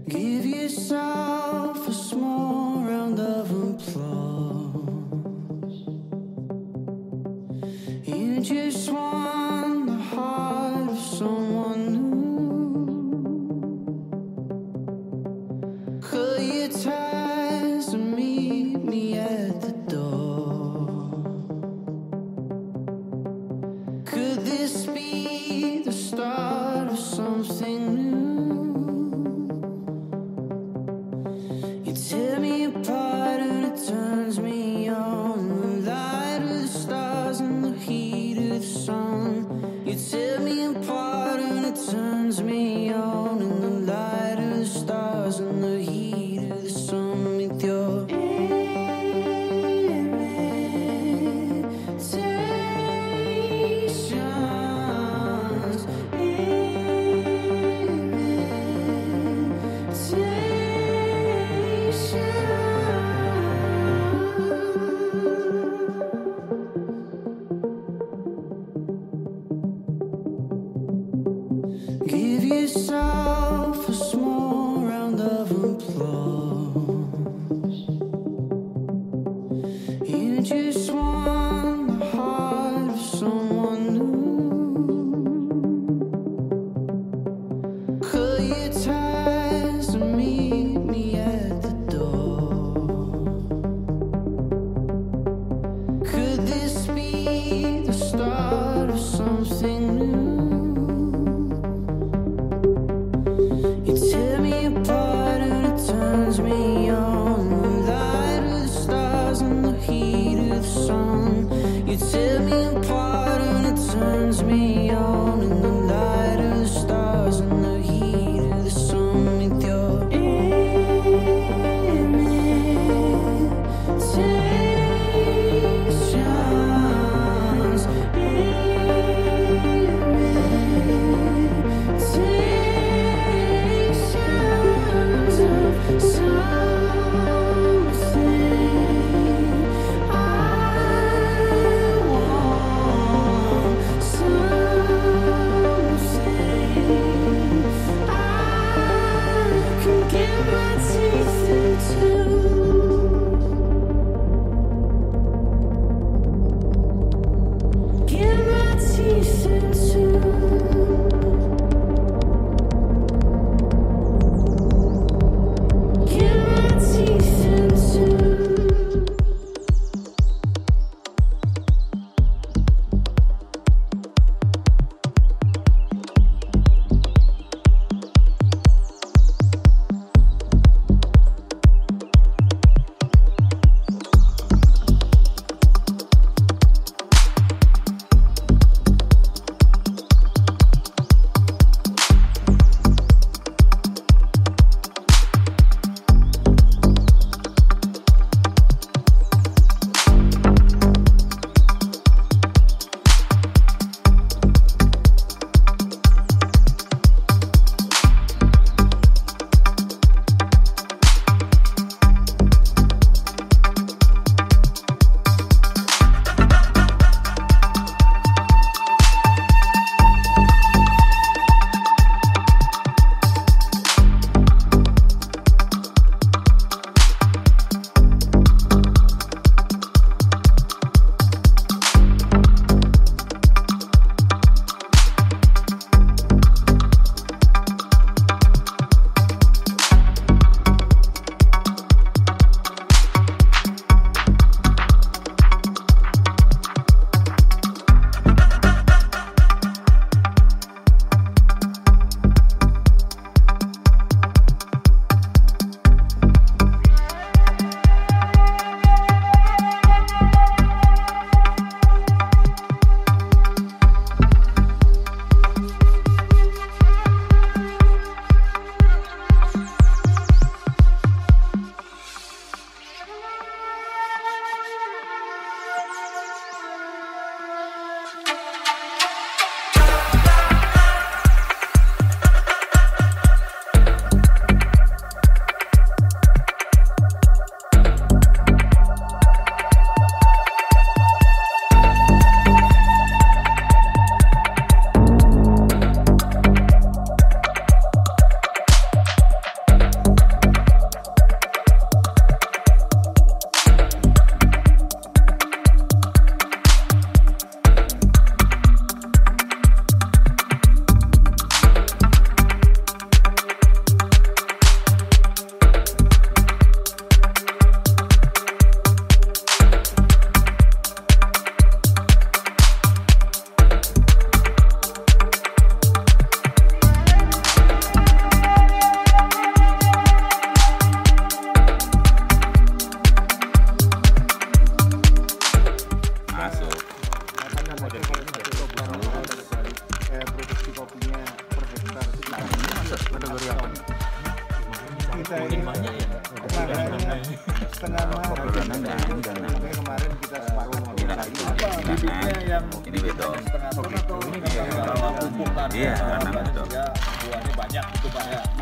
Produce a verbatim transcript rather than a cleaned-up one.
Give yourself a small round of applause. You just won the heart of someone new. Cut your ties and meet me at the door. Could this be the start of something new? Tear me apart and it turns me on. The light of the stars and the heat of the sun. You tear me apart and it turns me on. In the light of the stars and the heat of the sun. With your imitations, give yourself a small round of applause. You just won the heart of someone new. Cut your ties and meet me at the door. Could this be the start of something new? kita ini banyak ya. Setengah Obrolan dan ini dan kemarin kita separuh bibitnya yang ini betul. setengah ton atau ini kalau pupuk kan. Iya, karena betul. Buahnya banyak itu Pak ya.